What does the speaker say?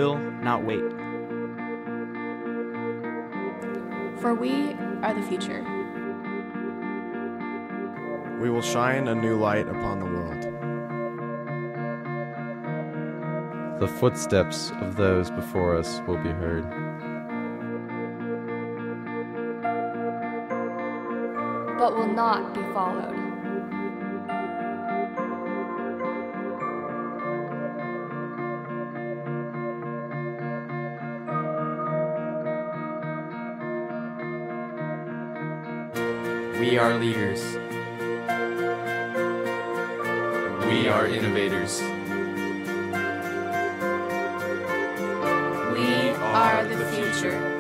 will not wait. For we are the future. We will shine a new light upon the world. The footsteps of those before us will be heard. But will not be followed. We are leaders. We are innovators. We are the future.